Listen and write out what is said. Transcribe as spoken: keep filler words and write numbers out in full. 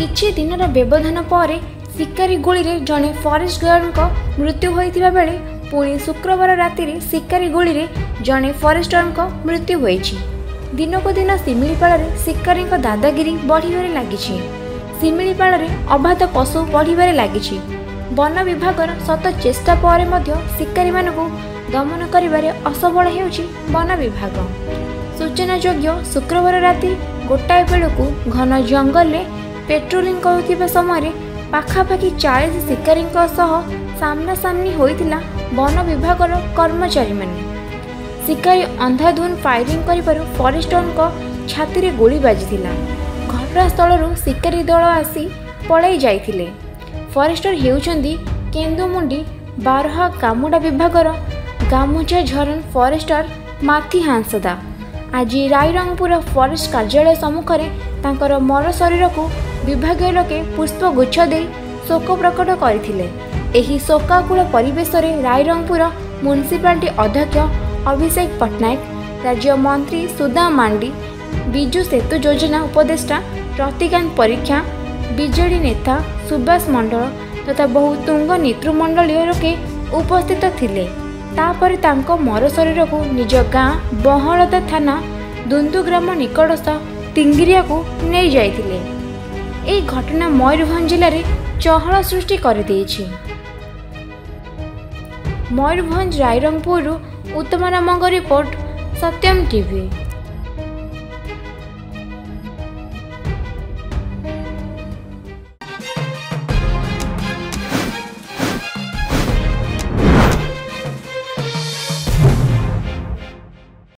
किछि दिनर व्यवधान पर शिकारी गुली जड़े फरेस्ट गार्ड मृत्यु होता बेले पुणी शुक्रवार राति शिकारी गुली जड़े फरेस्टर मृत्यु होती। दिनक दिन शिमिलीपाल शिकारी दादागिरी बढ़िबारे लागिछि। शिमिलीपाल अबाध पशु बढ़िबारे लागिछि। वन विभागर शत चेष्टा पर मध्य शिकारी मानकु दमन करिबारे असफल हेउछि वन विभाग। सूचनायोग्य शुक्रवार राति गोटाए बेलू घन जंगल पेट्रोलिंग करुथिबा समय पाखापाखि चालीस शिकारी सामना सामनी होइतिला वन विभागर कर्मचारी माने। शिकारी अंधाधुन फायरिंग करिबारु फरेस्टर छाती रे गोली बाजिथिला। घटनास्थल शिकारी दल आसी पलाई जाइथिले। फरेस्टर हेउचंदी केन्दुमुंडी बारहा कामुडा विभागर गामुचा झरन फरेस्टर माथि हांसदा आज रायरंगपुर फरेस्ट कार्यालय सम्मुखें तांकर मर शरीर को विभागीय लोके पुष्पगुच्छ दे शोक प्रकट करथिले। एही शोकाकुल परिवेश रे रायरंगपुर म्युनिसिपालिटी अध्यक्ष अभिषेक पट्टनायक, राज्य मंत्री सुदा मांडी, विजु सेतु योजना उपदेष्टा रतिकांत परीक्षा, बीजेडी नेता सुभाष मंडल तथा बहु तुंग नेतृमंडलीय लोके उपस्थित थिले। तापर तांको मर शरीर को निज गाँ बहलता थाना दुंदुग्राम निकटस्थ तिंगिरिया को नहीं जाइथिले। ए घटना मयूरभंज जिले में चहल सृष्टि कर देछि। मयूरभंज रायरंगपुर उत्तम रामंग रिपोर्ट सत्यम टीवी।